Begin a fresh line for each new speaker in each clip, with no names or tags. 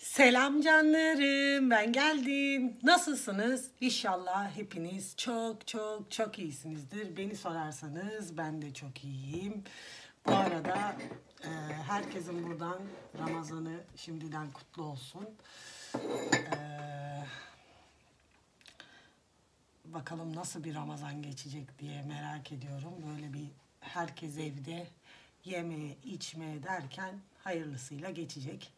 Selam canlarım, ben geldim. Nasılsınız? İnşallah hepiniz çok çok çok iyisinizdir. Beni sorarsanız ben de çok iyiyim. Bu arada herkesin buradan Ramazan'ı şimdiden kutlu olsun. Bakalım nasıl bir Ramazan geçecek diye merak ediyorum. Böyle bir herkes evde yemeye içmeye derken hayırlısıyla geçecek.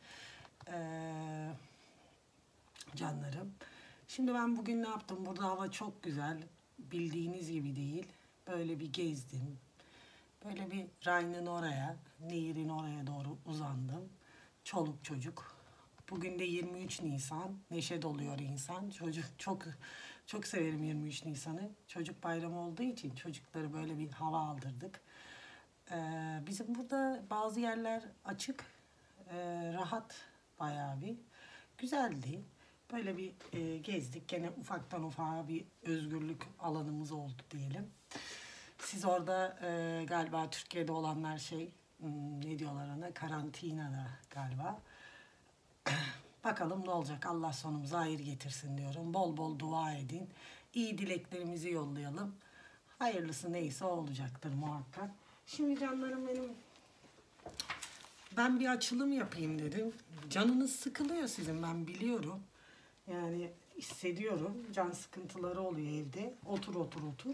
Canlarım. Şimdi ben bugün ne yaptım? Burada hava çok güzel. Bildiğiniz gibi değil. Böyle bir gezdim. Böyle bir Rhine'ın oraya, Nehir'in oraya doğru uzandım. Çoluk çocuk. Bugün de 23 Nisan. Neşe doluyor insan. Çok severim 23 Nisan'ı. Çocuk bayramı olduğu için çocukları böyle bir hava aldırdık. Bizim burada bazı yerler açık, rahat bayağı bir. Güzeldi. Böyle bir gezdik. Gene ufaktan ufağa bir özgürlük alanımız oldu diyelim. Siz orada galiba Türkiye'de olanlar ne diyorlar ona? Karantinada galiba. Bakalım ne olacak? Allah sonumuza hayır getirsin diyorum. Bol bol dua edin. İyi dileklerimizi yollayalım. Hayırlısı neyse olacaktır muhakkak. Şimdi canlarım benim, ben bir açılım yapayım dedim. Canınız sıkılıyor sizin, ben biliyorum. Yani hissediyorum. Can sıkıntıları oluyor evde. Otur otur otur.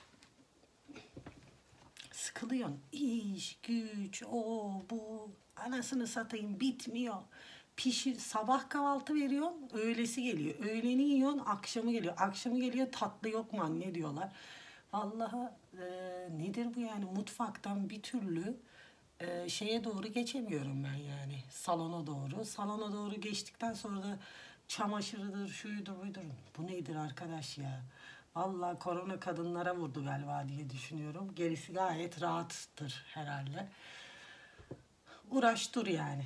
Sıkılıyorsun. İş, güç, o, bu. Anasını satayım bitmiyor. Sabah kahvaltı veriyorum. Öğlesi geliyor. Öğleni yiyorsun. Akşamı geliyor. Akşamı geliyor. Tatlı yok mu anne diyorlar. Vallahi nedir bu yani, mutfaktan bir türlü şeye doğru geçemiyorum ben yani, salona doğru. Salona doğru geçtikten sonra da çamaşırıdır, şuyudur, buydur. Bu nedir arkadaş ya? Vallahi korona kadınlara vurdu galiba diye düşünüyorum. Gerisi gayet rahattır herhalde. Uğraş dur yani.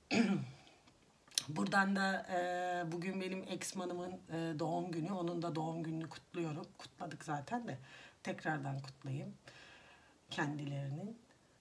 Buradan da bugün benim ex-manımın doğum günü. Onun da doğum gününü kutluyorum. Kutladık zaten de. Tekrardan kutlayayım kendilerinin.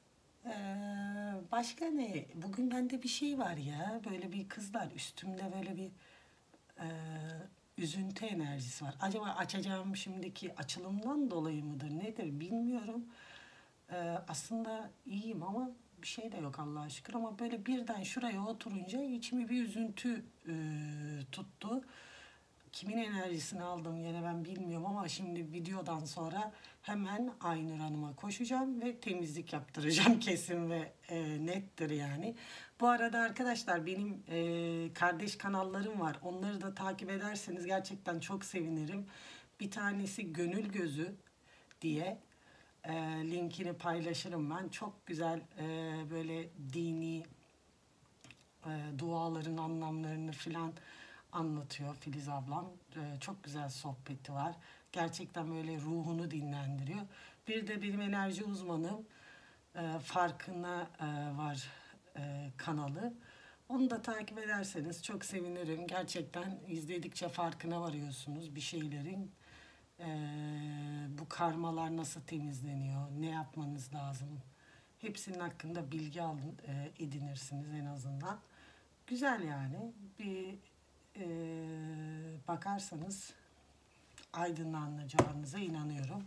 Başka ne? Bugün bende bir şey var ya. Böyle bir kızlar üstümde böyle bir e, üzüntü enerjisi var. Acaba açacağım şimdiki açılımdan dolayı mıdır nedir bilmiyorum. Aslında iyiyim ama bir şey de yok Allah'a şükür, ama böyle birden şuraya oturunca içimi bir üzüntü tuttu. Kimin enerjisini aldım yine ben bilmiyorum, ama şimdi videodan sonra hemen Aynur Hanım'a koşacağım ve temizlik yaptıracağım kesin ve nettir yani. Bu arada arkadaşlar benim kardeş kanallarım var. Onları da takip ederseniz gerçekten çok sevinirim. Bir tanesi Gönül Gözü diye, linkini paylaşırım ben. Çok güzel böyle dini duaların anlamlarını filan anlatıyor Filiz ablam. Çok güzel sohbeti var. Gerçekten böyle ruhunu dinlendiriyor. Bir de benim enerji uzmanım Farkına var kanalı. Onu da takip ederseniz çok sevinirim. Gerçekten izledikçe farkına varıyorsunuz bir şeylerin. Bu karmalar nasıl temizleniyor, ne yapmanız lazım. Hepsinin hakkında bilgi edinirsiniz en azından. Güzel yani. Bir bakarsanız aydınlanacağınıza inanıyorum.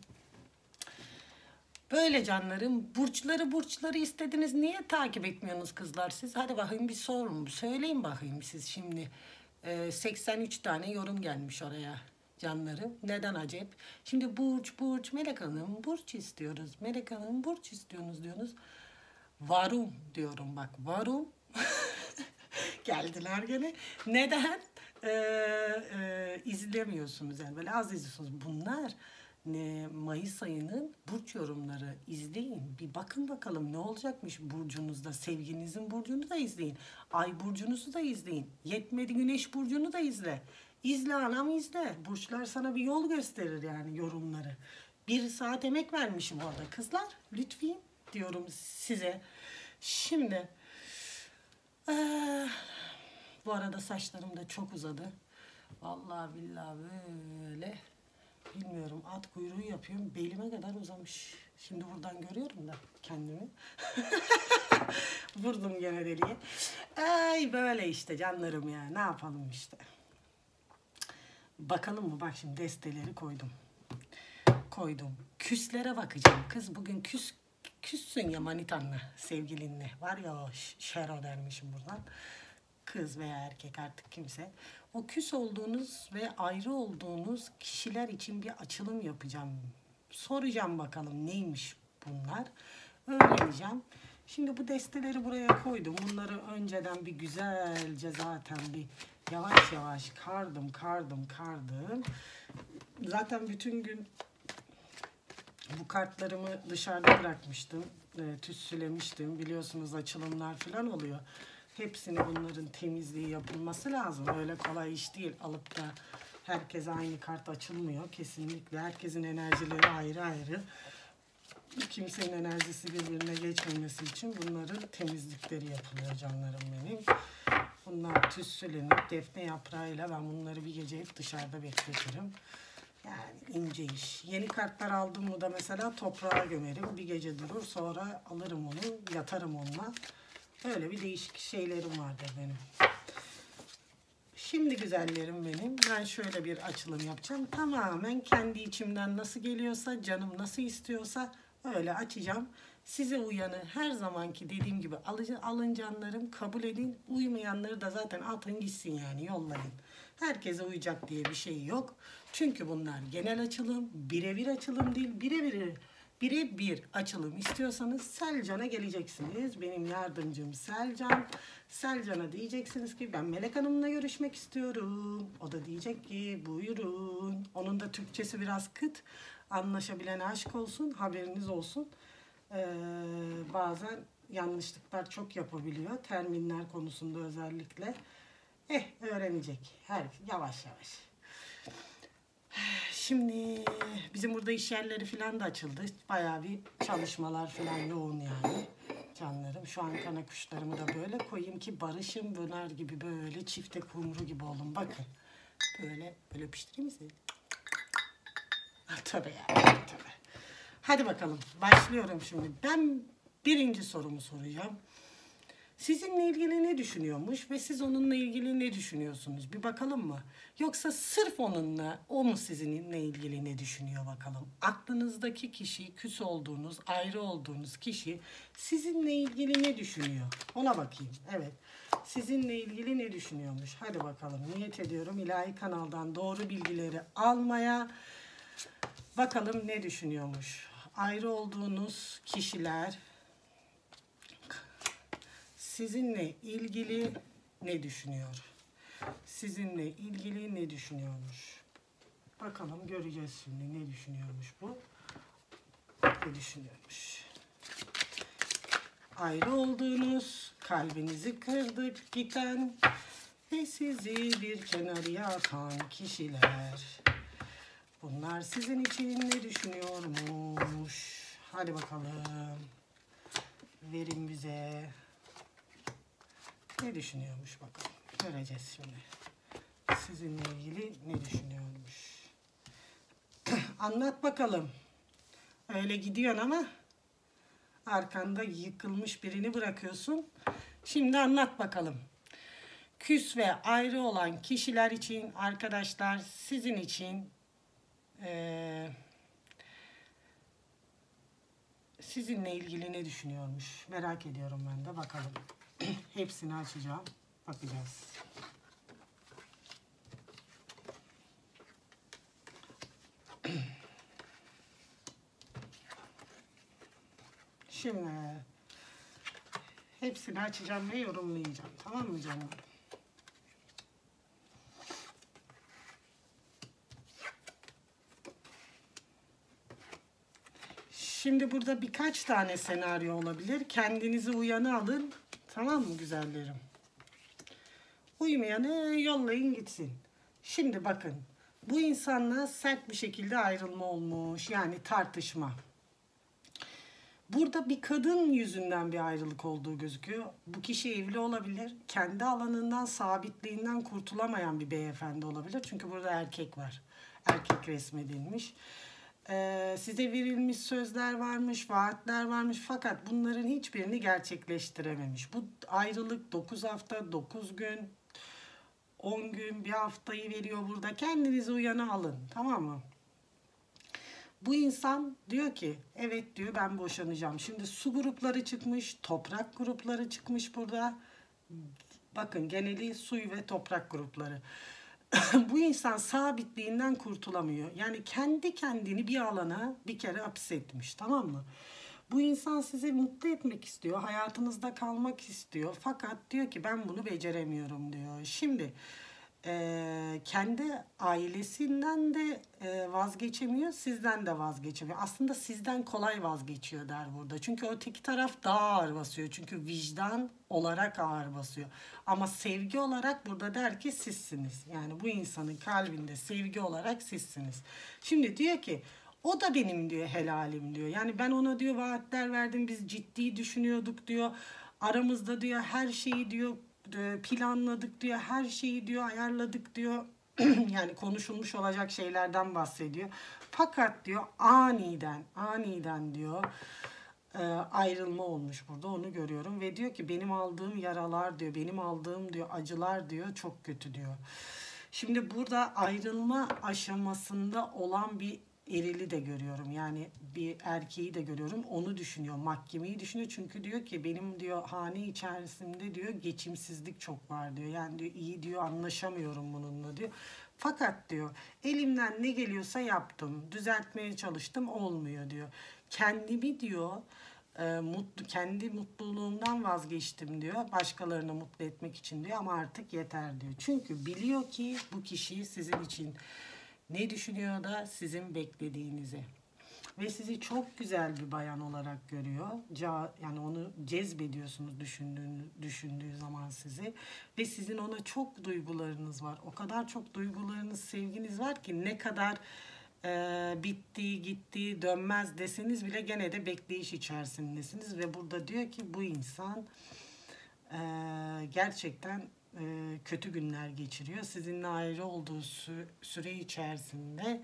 Böyle canlarım. Burçları istediniz. Niye takip etmiyorsunuz kızlar siz? Hadi bakayım bir sorun. Söyleyin bakayım siz şimdi. 83 tane yorum gelmiş oraya canlarım. Neden acep? Şimdi burç Melek Hanım burç istiyoruz. Melek Hanım burç istiyorsunuz diyorsunuz. Varum diyorum bak, varum. Geldiler gene. Neden? İzlemiyorsunuz yani, böyle az izliyorsunuz. Bunlar Mayıs ayının burç yorumları, izleyin. Bir bakın bakalım ne olacakmış burcunuzda. Sevginizin burcunu da izleyin. Ay burcunuzu da izleyin. Yetmedi Güneş burcunu da izle. İzle anam izle. Burçlar sana bir yol gösterir yani, yorumları. 1 saat emek vermişim orada kızlar. Lütfen diyorum size. Şimdi bu arada saçlarım da çok uzadı. Vallahi billahi böyle bilmiyorum, at kuyruğu yapıyorum. Belime kadar uzamış. Şimdi buradan görüyorum da kendimi. Vurdum gene deliye. Ay böyle işte canlarım ya. Ne yapalım işte. Bakalım mı? Bak şimdi desteleri koydum. Küslere bakacağım. Kız bugün küssün ya manitanla, sevgilinle. Var ya o Şero dermişim buradan. Kız veya erkek artık kimse. O küs olduğunuz ve ayrı olduğunuz kişiler için bir açılım yapacağım. Soracağım bakalım neymiş bunlar. Öğreneceğim. Şimdi bu desteleri buraya koydum. Bunları önceden bir güzelce zaten bir yavaş yavaş kardım. Zaten bütün gün bu kartlarımı dışarıda bırakmıştım. Tütsülemiştim. Biliyorsunuz açılımlar falan oluyor. Hepsini bunların temizliği yapılması lazım. Öyle kolay iş değil. Alıp da herkese aynı kart açılmıyor. Kesinlikle herkesin enerjileri ayrı ayrı. Kimsenin enerjisi birbirine geçmemesi için bunların temizlikleri yapılıyor canlarım benim. Bunlar tütsülenip defne yaprağıyla ben bunları bir gece hep dışarıda bekletirim. Yani ince iş. Yeni kartlar aldım mı da mesela toprağa gömerim. Bir gece durur, sonra alırım onu, yatarım onunla. Öyle bir değişik şeylerim vardır benim. Şimdi güzellerim benim, ben şöyle bir açılım yapacağım. Tamamen kendi içimden nasıl geliyorsa, canım nasıl istiyorsa öyle açacağım. Size uyanı her zamanki dediğim gibi alıncanlarım kabul edin. Uymayanları da zaten atın gitsin, yani yollayın. Herkese uyacak diye bir şey yok. Çünkü bunlar genel açılım, birebir açılım değil. Birebir açılım istiyorsanız Selcan'a geleceksiniz. Benim yardımcım Selcan. Selcan'a diyeceksiniz ki ben Melek Hanım'la görüşmek istiyorum. O da diyecek ki buyurun. Onun da Türkçesi biraz kıt. Anlaşabilen aşk olsun, haberiniz olsun. Bazen yanlışlıklar çok yapabiliyor. Terminler konusunda özellikle. Öğrenecek. Yavaş yavaş. Şimdi bizim burada iş yerleri falan da açıldı. Bayağı bir çalışmalar falan yoğun yani. Canlarım. Şu an kana kuşlarımı da böyle koyayım ki barışım döner gibi, böyle çifte kumru gibi olun. Bakın. Böyle öpüştüreyim mi sizi? Tabii ya. Tabii. Hadi bakalım. Başlıyorum şimdi. Ben birinci sorumu soracağım. Sizinle ilgili ne düşünüyormuş ve siz onunla ilgili ne düşünüyorsunuz? Bir bakalım mı? Yoksa sırf o mu sizinle ilgili ne düşünüyor bakalım? Aklınızdaki kişi, küs olduğunuz, ayrı olduğunuz kişi sizinle ilgili ne düşünüyor? Ona bakayım. Evet. Sizinle ilgili ne düşünüyormuş? Hadi bakalım. Niyet ediyorum ilahi kanaldan doğru bilgileri almaya. Bakalım ne düşünüyormuş? Ayrı olduğunuz kişiler sizinle ilgili ne düşünüyor? Sizinle ilgili ne düşünüyormuş? Bakalım göreceğiz şimdi ne düşünüyormuş bu? Ne düşünüyormuş? Ayrı olduğunuz, kalbinizi kırdık giden ve sizi bir kenarıya atan kişiler. Bunlar sizin için ne düşünüyormuş? Hadi bakalım. Verin bize. Ne düşünüyormuş bakalım. Göreceğiz şimdi. Sizinle ilgili ne düşünüyormuş. Anlat bakalım. Öyle gidiyorsun ama arkanda yıkılmış birini bırakıyorsun. Şimdi anlat bakalım. Küs ve ayrı olan kişiler için, arkadaşlar sizin için sizinle ilgili ne düşünüyormuş. Merak ediyorum ben de, bakalım. Hepsini açacağım. Bakacağız. Şimdi hepsini açacağım ve yorumlayacağım. Tamam mı canım? Şimdi burada birkaç tane senaryo olabilir. Kendinizi uyanı alın. Tamam mı güzellerim? Uyumayanı yollayın gitsin. Şimdi bakın. Bu insanla sert bir şekilde ayrılma olmuş. Yani tartışma. Burada bir kadın yüzünden bir ayrılık olduğu gözüküyor. Bu kişi evli olabilir. Kendi alanından, sabitliğinden kurtulamayan bir beyefendi olabilir. Çünkü burada erkek var. erkek resmedilmiş. Size verilmiş sözler varmış, vaatler varmış fakat bunların hiçbirini gerçekleştirememiş. Bu ayrılık 9 hafta, 9 gün, 10 gün, bir haftayı veriyor burada. Kendinizi uyana alın, tamam mı? Bu insan diyor ki evet diyor ben boşanacağım. Şimdi su grupları çıkmış, toprak grupları çıkmış burada. Bakın geneli su ve toprak grupları. Bu insan sabitliğinden kurtulamıyor. Yani kendi kendini bir alana bir kere hapsetmiş, tamam mı? Bu insan sizi mutlu etmek istiyor, hayatınızda kalmak istiyor. Fakat diyor ki ben bunu beceremiyorum diyor. Şimdi kendi ailesinden de vazgeçemiyor, sizden de vazgeçemiyor. Aslında sizden kolay vazgeçiyor der burada. Çünkü öteki taraf daha ağır basıyor. Çünkü vicdan olarak ağır basıyor. Ama sevgi olarak burada der ki sizsiniz. Yani bu insanın kalbinde sevgi olarak sizsiniz. Şimdi diyor ki o da benim diyor helalim diyor. Yani ben ona diyor vaatler verdim, biz ciddi düşünüyorduk diyor. Aramızda diyor her şeyi diyor planladık diyor, her şeyi diyor ayarladık diyor. Yani konuşulmuş olacak şeylerden bahsediyor. Fakat diyor aniden diyor ayrılma olmuş burada, onu görüyorum. Ve diyor ki benim aldığım yaralar diyor, benim aldığım diyor acılar diyor çok kötü diyor. Şimdi burada ayrılma aşamasında olan bir erili de görüyorum. Yani bir erkeği de görüyorum. Onu düşünüyor. Mahkemeyi düşünüyor. Çünkü diyor ki benim diyor hane içerisinde diyor geçimsizlik çok var diyor. Yani diyor iyi diyor anlaşamıyorum bununla diyor. Fakat diyor elimden ne geliyorsa yaptım. Düzeltmeye çalıştım olmuyor diyor. Kendimi diyor kendi mutluluğumdan vazgeçtim diyor. Başkalarını mutlu etmek için diyor ama artık yeter diyor. Çünkü biliyor ki bu kişi sizin için ne düşünüyor da sizin beklediğinizi. Ve sizi çok güzel bir bayan olarak görüyor. Yani onu cezbediyorsunuz düşündüğü zaman sizi. Ve sizin ona çok duygularınız var. O kadar çok duygularınız, sevginiz var ki ne kadar bitti, gitti, dönmez deseniz bile gene de bekleyiş içerisindesiniz. Ve burada diyor ki bu insan gerçekten kötü günler geçiriyor. Sizinle ayrı olduğu süre içerisinde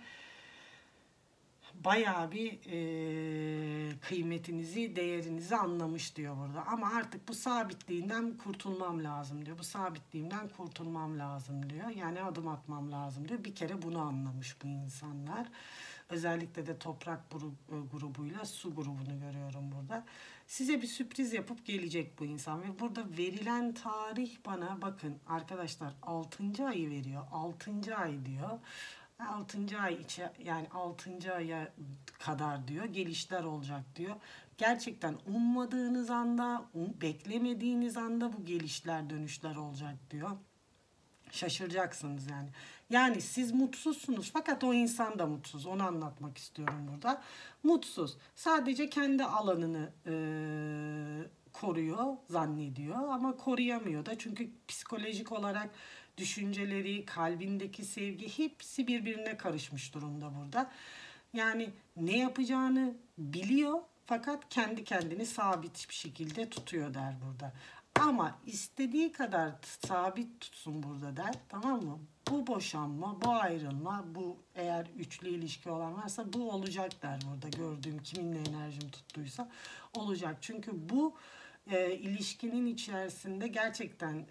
bayağı bir kıymetinizi, değerinizi anlamış diyor burada. Ama artık bu sabitliğinden kurtulmam lazım diyor. Bu sabitliğimden kurtulmam lazım diyor. Yani adım atmam lazım diyor. Bir kere bunu anlamış bu insanlar. Özellikle de toprak grubuyla su grubunu görüyorum burada. Size bir sürpriz yapıp gelecek bu insan. Ve burada verilen tarih bana bakın arkadaşlar 6. ayı veriyor. 6. ay diyor. 6. ay yani 6. aya kadar diyor gelişler olacak diyor. Gerçekten ummadığınız anda, beklemediğiniz anda bu gelişler, dönüşler olacak diyor. Şaşıracaksınız yani. Yani siz mutsuzsunuz fakat o insan da mutsuz. Onu anlatmak istiyorum burada. Mutsuz. Sadece kendi alanını koruyor zannediyor ama koruyamıyor da. Çünkü psikolojik olarak düşünceleri, kalbindeki sevgi hepsi birbirine karışmış durumda burada. Yani ne yapacağını biliyor fakat kendi kendini sabit bir şekilde tutuyor der burada. Ama istediği kadar sabit tutsun burada der. Tamam mı? Bu boşanma, bu ayrılma, bu eğer üçlü ilişki olan varsa bu olacak der burada. Gördüğüm kiminle enerjim tuttuysa olacak. Çünkü bu ilişkinin içerisinde gerçekten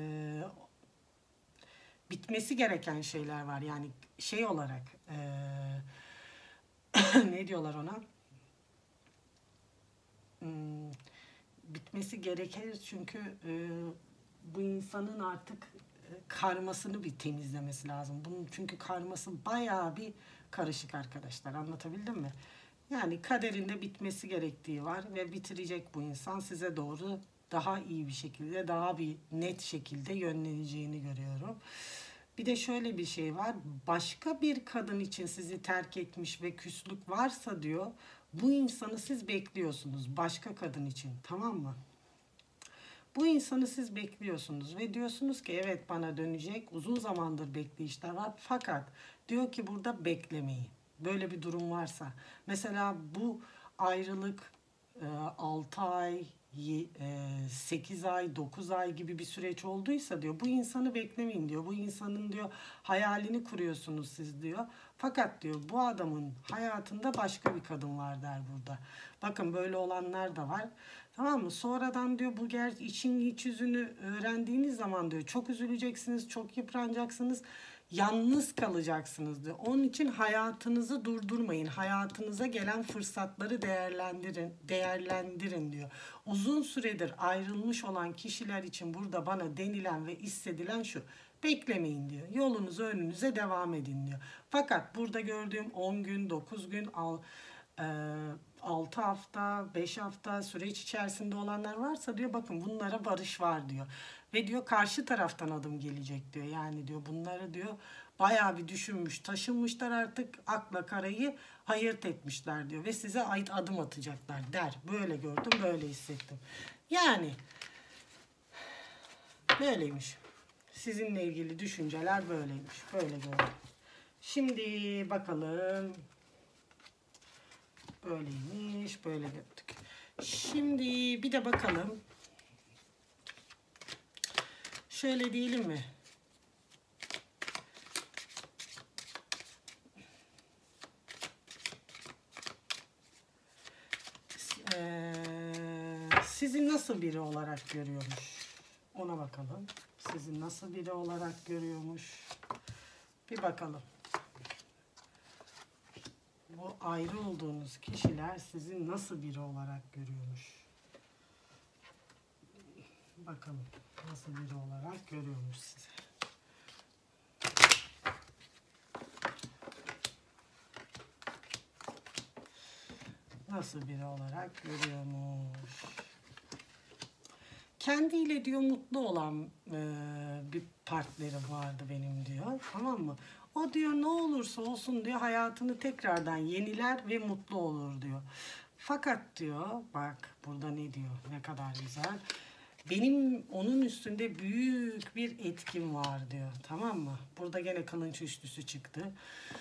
bitmesi gereken şeyler var. Yani şey olarak ne diyorlar ona? Bitmesi gerekir çünkü bu insanın artık karmasını bir temizlemesi lazım. Bunun çünkü karması bayağı bir karışık arkadaşlar. Anlatabildim mi? Yani kaderinde bitmesi gerektiği var ve bitirecek bu insan size doğru daha iyi bir şekilde, daha bir net şekilde yönleneceğini görüyorum. Bir de şöyle bir şey var. Başka bir kadın için sizi terk etmiş ve küslük varsa diyor, bu insanı siz bekliyorsunuz başka kadın için, tamam mı? Bu insanı siz bekliyorsunuz ve diyorsunuz ki evet bana dönecek. Uzun zamandır bekleyişler var. Fakat diyor ki burada beklemeyin. Böyle bir durum varsa. Mesela bu ayrılık 6 ay, 8 ay 9 ay gibi bir süreç olduysa diyor bu insanı beklemeyin diyor. Bu insanın diyor hayalini kuruyorsunuz siz diyor. Fakat diyor bu adamın hayatında başka bir kadın var der burada. Bakın böyle olanlar da var. Tamam mı? Sonradan diyor bu için iç yüzünü öğrendiğiniz zaman diyor çok üzüleceksiniz, çok yıpranacaksınız. Yalnız kalacaksınız diyor. Onun için hayatınızı durdurmayın. Hayatınıza gelen fırsatları değerlendirin diyor. Uzun süredir ayrılmış olan kişiler için burada bana denilen ve hissedilen şu. Beklemeyin diyor. Yolunuzu önünüze devam edin diyor. Fakat burada gördüğüm 10 gün, 9 gün, 6 hafta, 5 hafta süreç içerisinde olanlar varsa diyor bakın bunlara barış var diyor. Ve diyor karşı taraftan adım gelecek diyor. Yani diyor bunları diyor bayağı bir düşünmüş, taşınmışlar artık akla karayı ayırt etmişler diyor. Ve size ait adım atacaklar der. Böyle gördüm, böyle hissettim. Yani böyleymiş. Sizinle ilgili düşünceler böyleymiş. Böyle gördüm. Şimdi bakalım. Böyleymiş. Böyle gördük. Şimdi bir de bakalım. Şöyle diyelim mi? Sizi nasıl biri olarak görüyormuş? Ona bakalım. Sizi nasıl biri olarak görüyormuş? Bir bakalım. Bu ayrı olduğunuz kişiler sizi nasıl biri olarak görüyormuş? Bakalım nasıl biri olarak görüyormuş sizi. Nasıl biri olarak görüyormuş? Kendiyle diyor mutlu olan bir partnerim vardı benim diyor. Tamam mı? O diyor ne olursa olsun diyor hayatını tekrardan yeniler ve mutlu olur diyor. Fakat diyor bak burada ne diyor ne kadar güzel. Benim onun üstünde büyük bir etkim var diyor. Tamam mı? Burada gene kılınç üçlüsü çıktı.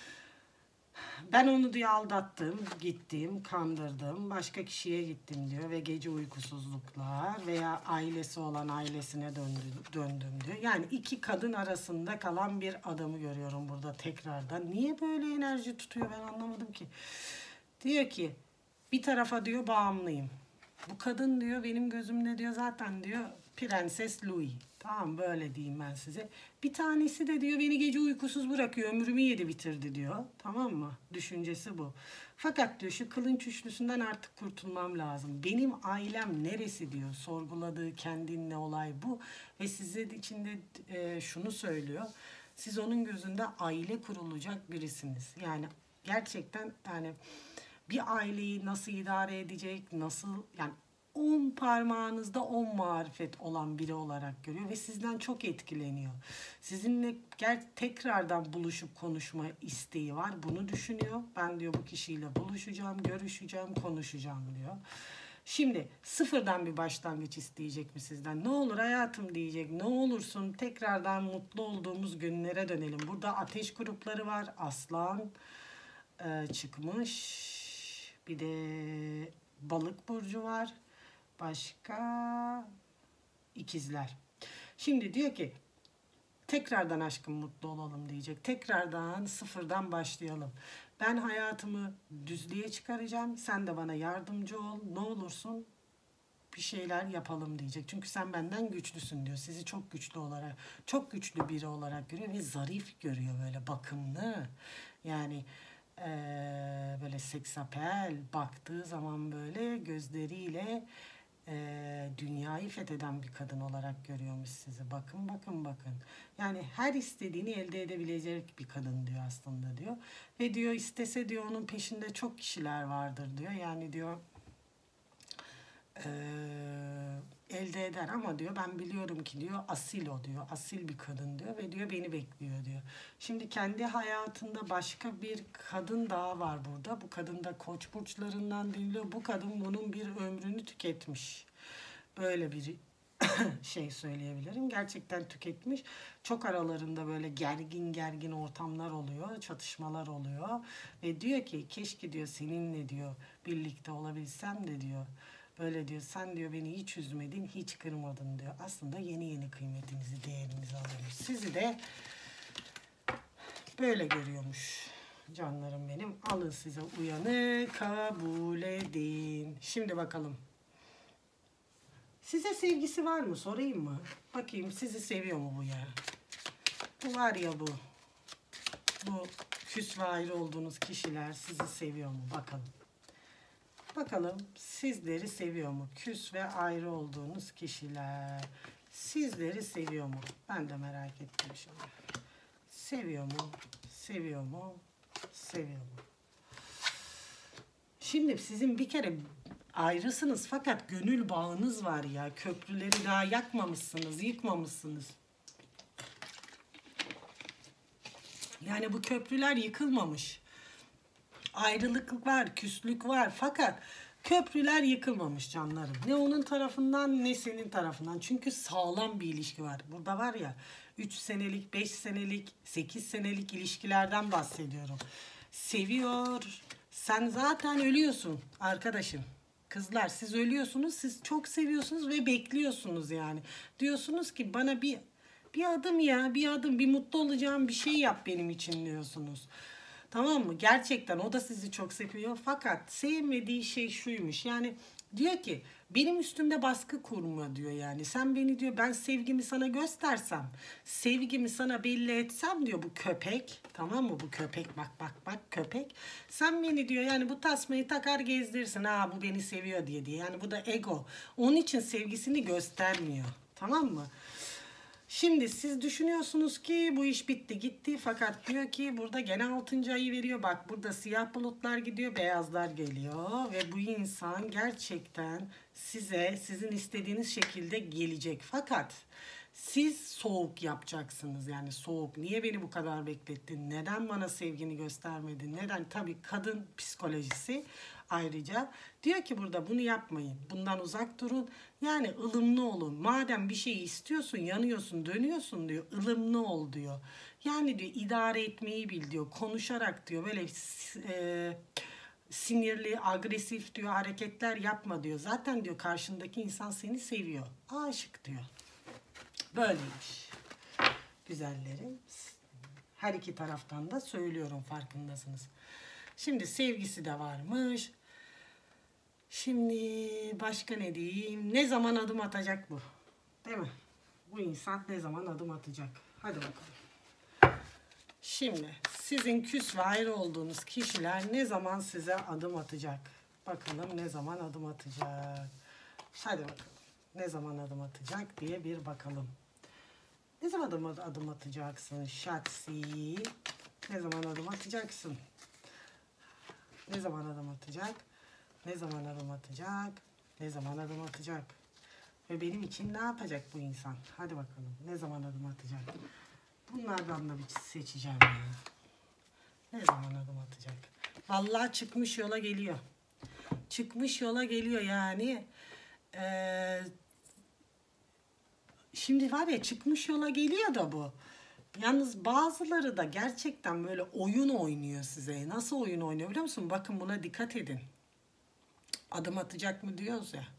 Ben onu diyor aldattım, gittim, kandırdım, başka kişiye gittim diyor ve gece uykusuzluklar veya ailesi olan ailesine döndüm diyor. Yani iki kadın arasında kalan bir adamı görüyorum burada tekrardan. Niye böyle enerji tutuyor ben anlamadım ki. Diyor ki bir tarafa diyor bağımlıyım. Bu kadın diyor benim gözümde diyor zaten diyor Prenses Louis. Tamam böyle diyeyim ben size. Bir tanesi de diyor beni gece uykusuz bırakıyor. Ömrümü yedi bitirdi diyor. Tamam mı? Düşüncesi bu. Fakat diyor şu kılınç üçlüsünden artık kurtulmam lazım. Benim ailem neresi diyor. Sorguladığı kendinle olay bu. Ve size içinde şunu söylüyor. Siz onun gözünde aile kurulacak birisiniz. Yani gerçekten yani bir aileyi nasıl idare edecek, nasıl yani 10 parmağınızda 10 marifet olan biri olarak görüyor ve sizden çok etkileniyor. Sizinle tekrardan buluşup konuşma isteği var. Bunu düşünüyor. Ben diyor bu kişiyle buluşacağım, görüşeceğim, konuşacağım diyor. Şimdi sıfırdan bir başlangıç isteyecek mi sizden? Ne olur hayatım diyecek. Ne olursun tekrardan mutlu olduğumuz günlere dönelim. Burada ateş grupları var. Aslan çıkmış. Bir de balık burcu var. Başka ikizler. Şimdi diyor ki tekrardan aşkım mutlu olalım diyecek. Tekrardan sıfırdan başlayalım. Ben hayatımı düzlüğe çıkaracağım. Sen de bana yardımcı ol. Ne olursun bir şeyler yapalım diyecek. Çünkü sen benden güçlüsün diyor. Sizi çok güçlü olarak, çok güçlü biri olarak görüyor ve zarif görüyor böyle bakımlı. Yani böyle seksapel baktığı zaman böyle gözleriyle dünyayı fetheden bir kadın olarak görüyormuş sizi. Bakın bakın bakın. Yani her istediğini elde edebilecek bir kadın diyor aslında diyor. Ve diyor istese diyor onun peşinde çok kişiler vardır diyor. Yani diyor elde eder ama diyor ben biliyorum ki diyor asil o diyor. Asil bir kadın diyor ve diyor beni bekliyor diyor. Şimdi kendi hayatında başka bir kadın daha var burada. Bu kadın da koç burçlarından deniliyor. Bu kadın bunun bir ömrünü tüketmiş. Böyle bir şey söyleyebilirim. Gerçekten tüketmiş. Çok aralarında böyle gergin ortamlar oluyor. Çatışmalar oluyor. Ve diyor ki keşke diyor seninle diyor birlikte olabilsem de diyor. Böyle diyor, sen diyor beni hiç üzmedin, hiç kırmadın diyor. Aslında yeni yeni kıymetinizi, değerinizi alıyormuş. Sizi de böyle görüyormuş. Canlarım benim, alın size uyanı, kabul edin. Şimdi bakalım. Size sevgisi var mı? Sorayım mı? Bakayım sizi seviyor mu bu ya? Bu var ya bu. Bu küs ve ayrı olduğunuz kişiler sizi seviyor mu? Bakalım. Bakalım sizleri seviyor mu? Küs ve ayrı olduğunuz kişiler sizleri seviyor mu? Ben de merak ettim şimdi. Seviyor mu? Seviyor mu? Seviyor mu? Şimdi sizin bir kere ayrısınız fakat gönül bağınız var ya. Köprüleri daha yakmamışsınız, yıkmamışsınız. Yani bu köprüler yıkılmamış. Ayrılık var, küslük var fakat köprüler yıkılmamış canlarım. Ne onun tarafından ne senin tarafından. Çünkü sağlam bir ilişki var. Burada var ya 3 senelik, 5 senelik, 8 senelik ilişkilerden bahsediyorum. Seviyor. Sen zaten ölüyorsun arkadaşım. Kızlar siz ölüyorsunuz, siz çok seviyorsunuz ve bekliyorsunuz yani. Diyorsunuz ki bana bir adım ya, bir adım, bir mutlu olacağım bir şey yap benim için diyorsunuz. Tamam mı? Gerçekten o da sizi çok seviyor fakat sevmediği şey şuymuş. Yani diyor ki benim üstümde baskı kurma diyor yani. Sen beni diyor, ben sevgimi sana göstersem, sevgimi sana belli etsem diyor bu köpek. Tamam mı? Bu köpek bak köpek. Sen beni diyor yani bu tasmayı takar gezdirirsin. Ha bu beni seviyor diye. Yani bu da ego. Onun için sevgisini göstermiyor. Tamam mı? Şimdi siz düşünüyorsunuz ki bu iş bitti gitti fakat diyor ki burada gene 6. ayı veriyor. Bak burada siyah bulutlar gidiyor, beyazlar geliyor ve bu insan gerçekten size sizin istediğiniz şekilde gelecek. Fakat siz soğuk yapacaksınız yani soğuk. Niye beni bu kadar beklettin? Neden bana sevgini göstermedin? Neden? Tabii kadın psikolojisi ayrıca. Diyor ki burada bunu yapmayın. Bundan uzak durun. Yani ılımlı olun. Madem bir şey istiyorsun, yanıyorsun, dönüyorsun diyor. Ilımlı ol diyor. Yani diyor idare etmeyi bil diyor. Konuşarak diyor böyle sinirli, agresif diyor hareketler yapma diyor. Zaten diyor karşındaki insan seni seviyor. Aşık diyor. Böyleymiş. Güzellerim. Her iki taraftan da söylüyorum farkındasınız. Şimdi sevgisi de varmış. Şimdi başka ne diyeyim? Ne zaman adım atacak bu? Değil mi? Bu insan ne zaman adım atacak? Hadi bakalım. Şimdi sizin küs ve ayrı olduğunuz kişiler ne zaman size adım atacak? Bakalım ne zaman adım atacak? Hadi bakalım. Ne zaman adım atacak diye bir bakalım. Ne zaman adım atacaksın Şatsi? Ne zaman adım atacaksın? Ne zaman adım atacak? Ne zaman adım atacak? Ne zaman adım atacak? Ve benim için ne yapacak bu insan? Hadi bakalım. Ne zaman adım atacak? Bunlardan da bir seçeceğim ya. Ne zaman adım atacak? Vallahi çıkmış yola geliyor. Çıkmış yola geliyor yani. Şimdi var ya çıkmış yola geliyor da bu. Yalnız bazıları da gerçekten böyle oyun oynuyor size. Nasıl oyun oynuyor biliyor musun? Bakın buna dikkat edin. Adım atacak mı diyoruz ya.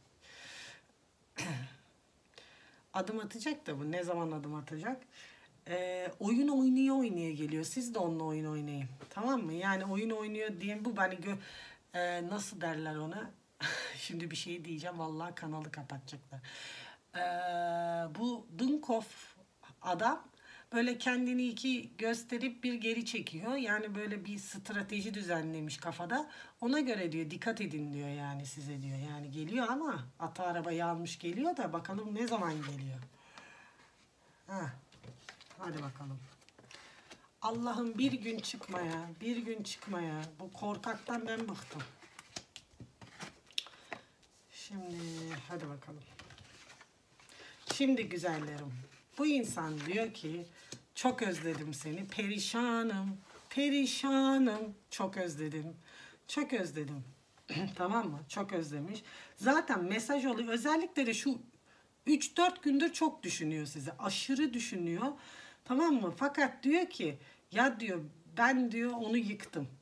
Adım atacak da bu. Ne zaman adım atacak? Oyun oynaya geliyor. Siz de onunla oyun oynayın. Tamam mı? Yani oyun oynuyor diye bu hani nasıl derler ona? Şimdi bir şey diyeceğim. Vallahi kanalı kapatacaklar. Bu Dunkov adam böyle kendini iki gösterip bir geri çekiyor. Yani böyle bir strateji düzenlemiş kafada. Ona göre diyor dikkat edin diyor yani size diyor. Yani geliyor ama atı arabayı almış geliyor da bakalım ne zaman geliyor. Hadi bakalım. Allah'ım bir gün çıkmaya, bir gün çıkmaya. Bu korkaktan ben bıktım. Şimdi hadi bakalım. Şimdi güzellerim. Bu insan diyor ki çok özledim seni. Perişanım. Perişanım. Çok özledim. Çok özledim. Tamam mı? Çok özlemiş. Zaten mesaj oluyor. Özellikle de şu 3-4 gündür çok düşünüyor size. Aşırı düşünüyor. Tamam mı? Fakat diyor ki ya diyor ben diyor onu yıktım.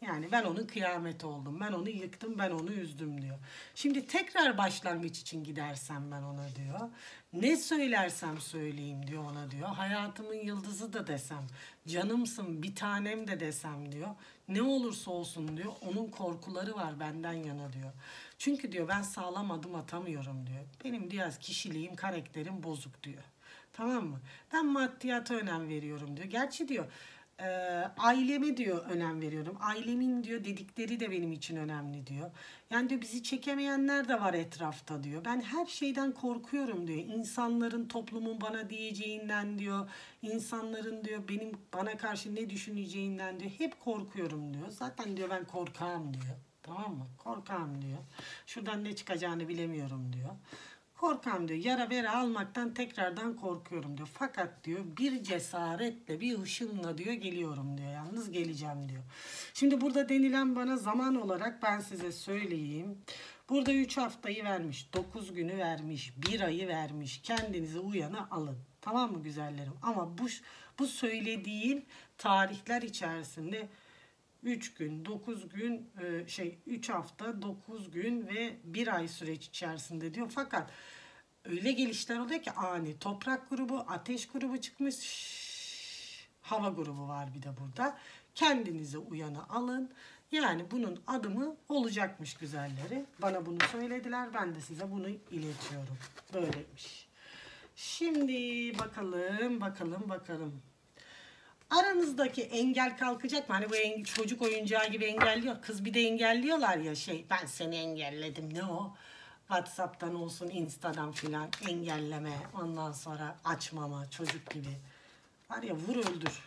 Yani ben onun kıyameti oldum. Ben onu yıktım, ben onu üzdüm diyor. Şimdi tekrar başlangıç için gidersem ben ona diyor. Ne söylersem söyleyeyim diyor ona diyor. Hayatımın yıldızı da desem, canımsın bir tanem de desem diyor. Ne olursa olsun diyor. Onun korkuları var benden yana diyor. Çünkü diyor ben sağlam adım atamıyorum diyor. Benim diyor kişiliğim, karakterim bozuk diyor. Tamam mı? Ben maddiyata önem veriyorum diyor. Gerçi diyor aileme diyor önem veriyorum. Ailemin diyor dedikleri de benim için önemli diyor. Yani diyor bizi çekemeyenler de var etrafta diyor. Ben her şeyden korkuyorum diyor. İnsanların, toplumun bana diyeceğinden diyor. İnsanların diyor bana karşı ne düşüneceğinden diyor. Hep korkuyorum diyor. Zaten diyor ben korkağım diyor. Tamam mı? Korkağım diyor. Şuradan ne çıkacağını bilemiyorum diyor. Korkam diyor. Yara bere almaktan tekrardan korkuyorum diyor. Fakat diyor bir cesaretle, bir ışınla diyor geliyorum diyor. Yalnız geleceğim diyor. Şimdi burada denilen bana zaman olarak ben size söyleyeyim. Burada 3 haftayı vermiş, 9 günü vermiş, 1 ayı vermiş. Kendinizi uyana alın. Tamam mı güzellerim? Ama bu söylediğim tarihler içerisinde 3 gün, 9 gün, 3 hafta, 9 gün ve 1 ay süreç içerisinde diyor. Fakat öyle gelişler oluyor ki ani. Toprak grubu, ateş grubu çıkmış, hava grubu var bir de burada. Kendinize uyanı alın. Yani bunun adımı olacakmış güzelleri. Bana bunu söylediler. Ben de size bunu iletiyorum. Böyleymiş. Şimdi bakalım. Aranızdaki engel kalkacak mı? Hani bu çocuk oyuncağı gibi engelliyor. Kız bir de engelliyorlar ya ben seni engelledim. Ne o? WhatsApp'tan olsun, Instagram filan engelleme. Ondan sonra açmama çocuk gibi. Var ya vur öldür.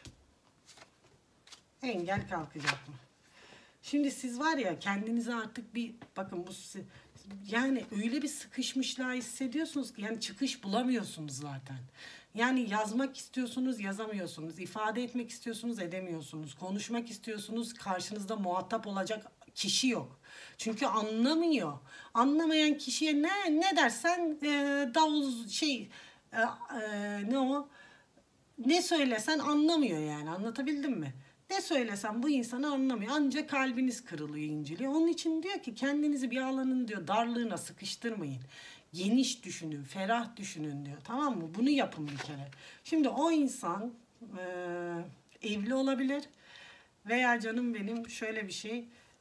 Engel kalkacak mı? Şimdi siz var ya kendinize artık bakın yani öyle bir sıkışmışlığa hissediyorsunuz ki yani çıkış bulamıyorsunuz zaten. Yani yazmak istiyorsunuz, yazamıyorsunuz. İfade etmek istiyorsunuz, edemiyorsunuz. Konuşmak istiyorsunuz, karşınızda muhatap olacak kişi yok. Çünkü anlamıyor. Anlamayan kişiye ne dersen davul ne o? Ne söylesen anlamıyor yani. Anlatabildim mi? Ne söylesem bu insanı anlamıyor. Ancak kalbiniz kırılıyor, inceliyor. Onun için diyor ki kendinizi bir alanın diyor darlığına sıkıştırmayın. Geniş düşünün, ferah düşünün diyor. Tamam mı? Bunu yapın bir kere. Şimdi o insan evli olabilir veya canım benim şöyle bir şey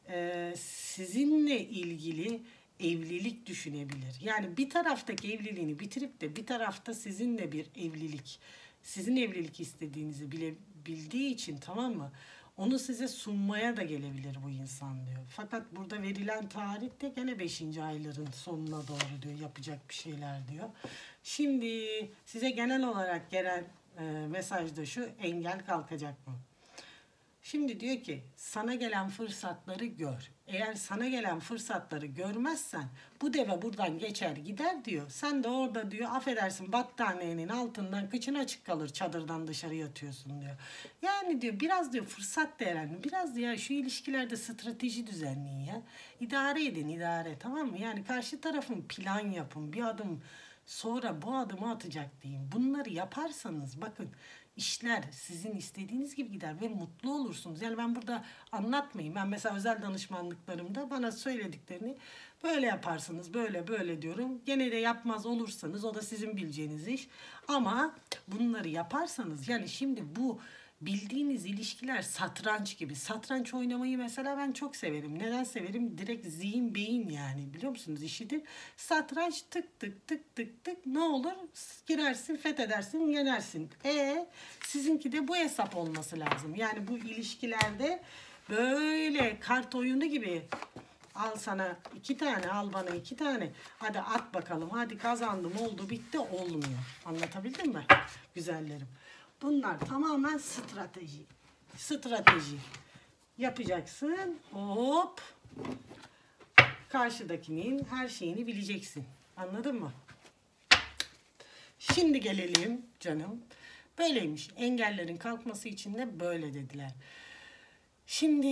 sizinle ilgili evlilik düşünebilir. Yani bir taraftaki evliliğini bitirip de bir tarafta sizinle bir evlilik, sizin evlilik istediğinizi bildiği için tamam mı? Onu size sunmaya da gelebilir bu insan diyor. Fakat burada verilen tarih de gene 5. ayların sonuna doğru diyor. Yapacak bir şeyler diyor. Şimdi size genel olarak gelen mesaj da şu: engel kalkacak mı? Şimdi diyor ki sana gelen fırsatları gör. Eğer sana gelen fırsatları görmezsen bu deve buradan geçer gider diyor. Sen de orada diyor affedersin battaniyenin altından kıçın açık kalır, çadırdan dışarı yatıyorsun diyor. Yani diyor biraz diyor fırsat değerlendirin. Biraz diyor şu ilişkilerde strateji düzenleyin ya. İdare edin idare, tamam mı? Yani karşı tarafın plan yapın, bir adım sonra bu adımı atacak diyeyim. Bunları yaparsanız bakın işler sizin istediğiniz gibi gider ve mutlu olursunuz. Yani ben burada anlatmayayım. Ben mesela özel danışmanlıklarımda bana söylediklerini böyle yaparsınız, böyle diyorum. Gene de yapmaz olursanız o da sizin bileceğiniz iş. Ama bunları yaparsanız yani şimdi bu bildiğiniz ilişkiler satranç gibi. Satranç oynamayı mesela ben çok severim. Neden severim? Direkt zihin, beyin yani. Biliyor musunuz işidir? Satranç tık tık tık tık tık ne olur? Girersin, fethedersin, yenersin. Sizinki de bu hesap olması lazım. Yani bu ilişkilerde böyle kart oyunu gibi al sana 2 tane, al bana 2 tane. Hadi at bakalım. Hadi kazandım, oldu, bitti olmuyor. Anlatabildim mi? Güzellerim. Bunlar tamamen strateji. Strateji. Yapacaksın. Hop. Karşıdakinin her şeyini bileceksin. Anladın mı? Şimdi gelelim canım. Böyleymiş. Engellerin kalkması için de böyle dediler. Şimdi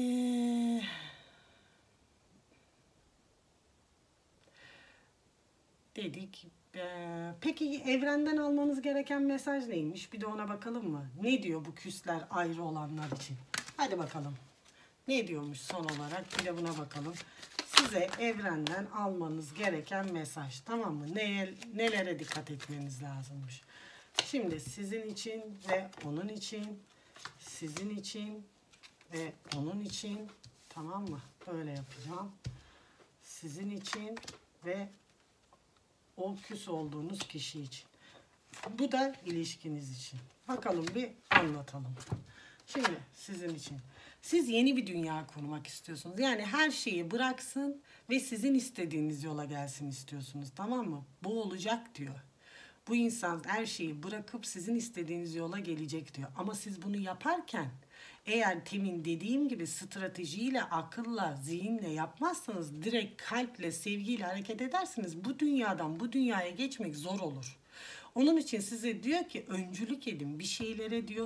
dedik. Peki evrenden almanız gereken mesaj neymiş? Bir de ona bakalım mı? Ne diyor bu küsler ayrı olanlar için? Hadi bakalım. Ne diyormuş son olarak? Bir de buna bakalım. Size evrenden almanız gereken mesaj. Tamam mı? Nelere dikkat etmeniz lazımmış. Şimdi sizin için ve onun için, sizin için ve onun için, tamam mı? Böyle yapacağım. Sizin için ve o küs olduğunuz kişi için. Bu da ilişkiniz için. Bakalım bir anlatalım. Şimdi sizin için. Siz yeni bir dünya kurmak istiyorsunuz. Yani her şeyi bıraksın ve sizin istediğiniz yola gelsin istiyorsunuz. Tamam mı? Bu olacak diyor. Bu insan her şeyi bırakıp sizin istediğiniz yola gelecek diyor. Ama siz bunu yaparken eğer temin dediğim gibi stratejiyle, akılla, zihinle yapmazsanız, direkt kalple, sevgiyle hareket edersiniz, bu dünyadan bu dünyaya geçmek zor olur. Onun için size diyor ki öncülük edin bir şeylere diyor.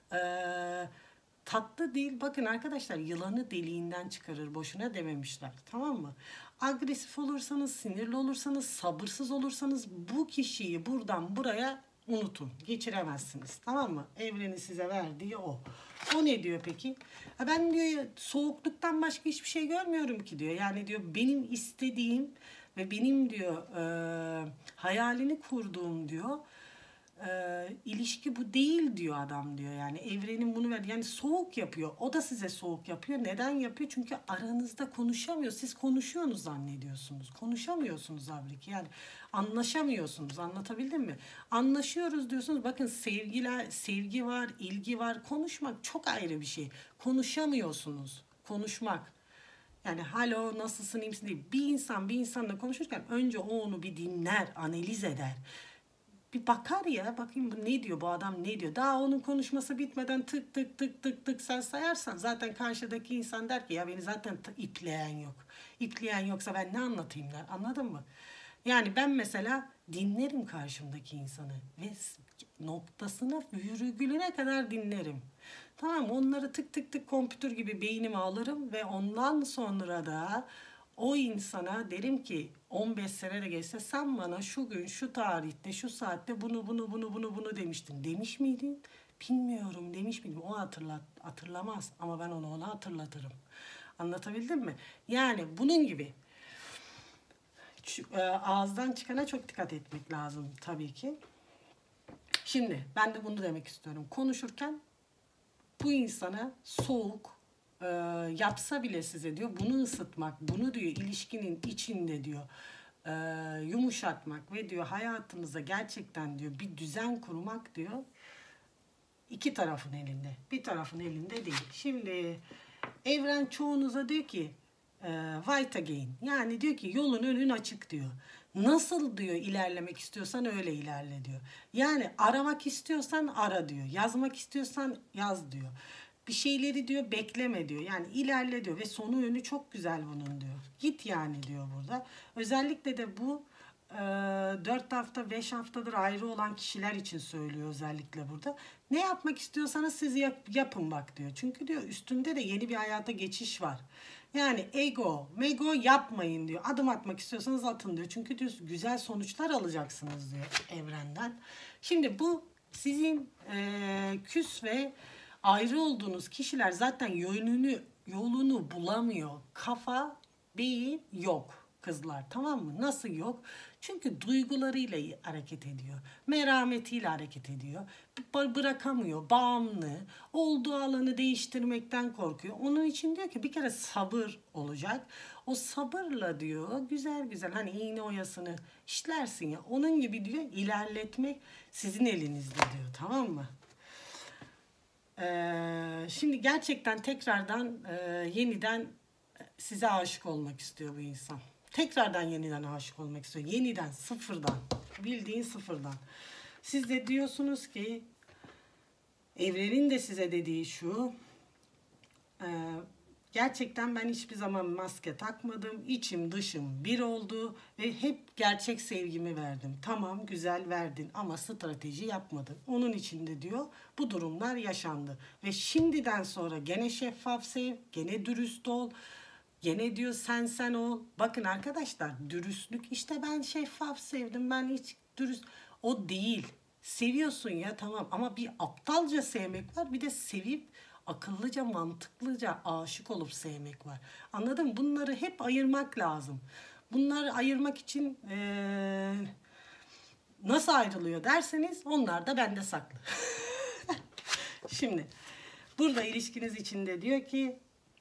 Tatlı değil. Bakın arkadaşlar, yılanı deliğinden çıkarır, boşuna dememişler. Tamam mı? Agresif olursanız, sinirli olursanız, sabırsız olursanız bu kişiyi buradan buraya unutun. Geçiremezsiniz. Tamam mı? Evrenin size verdiği o. O ne diyor peki? Ben diyor soğukluktan başka hiçbir şey görmüyorum ki diyor. Yani diyor benim istediğim ve benim diyor hayalini kurduğum diyor ilişki bu değil diyor adam diyor. Yani evrenin bunu ver. Yani soğuk yapıyor. O da size soğuk yapıyor. Neden yapıyor? Çünkü aranızda konuşamıyor. Siz konuşuyorsunuz zannediyorsunuz. Konuşamıyorsunuz halbuki. Yani anlaşamıyorsunuz. Anlatabildim mi? Anlaşıyoruz diyorsunuz. Bakın sevgi var, ilgi var. Konuşmak çok ayrı bir şey. Konuşamıyorsunuz. Konuşmak. Yani halo nasılsın iyi misin değil. Bir insan bir insanla konuşurken önce o onu bir dinler, analiz eder. Bir bakar ya, bakayım bu ne diyor, bu adam ne diyor. Daha onun konuşması bitmeden tık tık tık tık tık sen sayarsan zaten karşıdaki insan der ki ya beni zaten ipleyen yok. İpleyen yoksa ben ne anlatayım der. Anladın mı? Yani ben mesela dinlerim karşımdaki insanı ve noktasına virgülüne kadar dinlerim. Tamam, onları tık tık tık kompütür gibi beynime alırım ve ondan sonra da o insana derim ki 15 sene de geçse sen bana şu gün şu tarihte şu saatte bunu demiştin. Demiş miydin? Bilmiyorum demiş miydim? O hatırlamaz ama ben ona hatırlatırım. Anlatabildim mi? Yani bunun gibi ağızdan çıkana çok dikkat etmek lazım tabii ki. Şimdi ben de bunu demek istiyorum. Konuşurken bu insana soğuk yapsa bile size diyor bunu ısıtmak, bunu diyor ilişkinin içinde diyor yumuşatmak ve diyor hayatınıza gerçekten diyor bir düzen kurmak diyor iki tarafın elinde. Bir tarafın elinde değil. Şimdi evren çoğunuza diyor ki White again. Yani diyor ki yolun önün açık diyor. Nasıl diyor ilerlemek istiyorsan öyle ilerle diyor. Yani aramak istiyorsan ara diyor. Yazmak istiyorsan yaz diyor. Bir şeyleri diyor bekleme diyor. Yani ilerle diyor ve sonu yönü çok güzel bunun diyor. Git yani diyor burada. Özellikle de bu 4 hafta 5 haftadır ayrı olan kişiler için söylüyor özellikle burada. Ne yapmak istiyorsanız siz yapın bak diyor. Çünkü diyor üstünde de yeni bir hayata geçiş var. Yani mego yapmayın diyor. Adım atmak istiyorsanız atın diyor. Çünkü diyor güzel sonuçlar alacaksınız diyor evrenden. Şimdi bu sizin küs ve ayrı olduğunuz kişiler zaten yolunu bulamıyor. Kafa, beyin yok kızlar, tamam mı? Nasıl yok? Çünkü duygularıyla hareket ediyor. Merhametiyle hareket ediyor. Bırakamıyor, bağımlı. Olduğu alanı değiştirmekten korkuyor. Onun için diyor ki bir kere sabır olacak. O sabırla diyor güzel güzel hani iğne oyasını işlersin ya. Onun gibi diyor ilerletmek sizin elinizde diyor, tamam mı? Şimdi gerçekten tekrardan yeniden size aşık olmak istiyor bu insan. Tekrardan yeniden aşık olmak istiyor. Yeniden sıfırdan. Bildiğin sıfırdan. Siz de diyorsunuz ki evrenin de size dediği şu. Gerçekten ben hiçbir zaman maske takmadım. İçim dışım bir oldu ve hep gerçek sevgimi verdim. Tamam güzel verdin ama strateji yapmadın. Onun için de diyor bu durumlar yaşandı. Ve şimdiden sonra gene şeffaf sev, gene dürüst ol. Gene diyor sen ol. Bakın arkadaşlar dürüstlük işte ben şeffaf sevdim ben hiç dürüst. O değil. Seviyorsun ya tamam ama bir aptalca sevmek var bir de sevip akıllıca, mantıklıca aşık olup sevmek var. Anladın mı? Bunları hep ayırmak lazım. Bunları ayırmak için nasıl ayrılıyor derseniz onlar da bende saklı. Şimdi burada ilişkiniz içinde diyor ki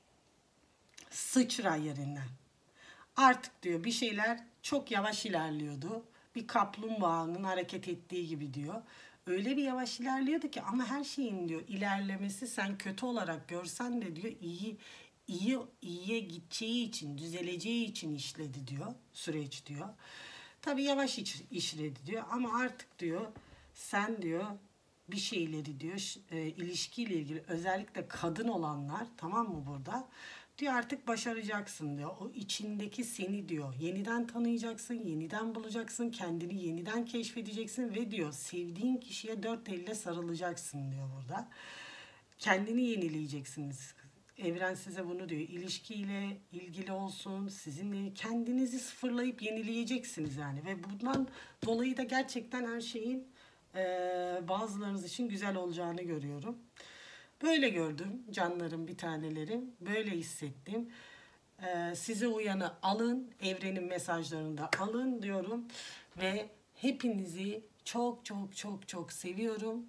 sıçra yerinden. Artık diyor bir şeyler çok yavaş ilerliyordu. Bir kaplumbağanın hareket ettiği gibi diyor. Öyle bir yavaş ilerliyordu ki ama her şeyin diyor ilerlemesi sen kötü olarak görsen de diyor iyiye gideceği için, düzeleceği için işledi diyor süreç diyor. Tabii yavaş işledi diyor ama artık diyor sen diyor bir şeyleri diyor ilişkiyle ilgili özellikle kadın olanlar tamam mı burada diyor artık başaracaksın diyor. O içindeki seni diyor yeniden tanıyacaksın, yeniden bulacaksın, kendini yeniden keşfedeceksin ve diyor sevdiğin kişiye dört elle sarılacaksın diyor burada. Kendini yenileyeceksiniz. Evren size bunu diyor. İlişkiyle ilgili olsun, sizinle kendinizi sıfırlayıp yenileyeceksiniz yani. Ve bundan dolayı da gerçekten her şeyin bazılarınız için güzel olacağını görüyorum. Böyle gördüm canlarım bir tanelerim. Böyle hissettim. Size uyanı alın, evrenin mesajlarını da alın diyorum. Ve hepinizi çok çok çok çok seviyorum.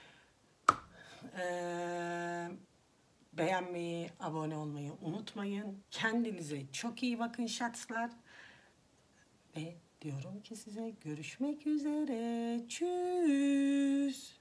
Beğenmeyi, abone olmayı unutmayın. Kendinize çok iyi bakın şatslar. Ve diyorum ki size görüşmek üzere. Tschüss.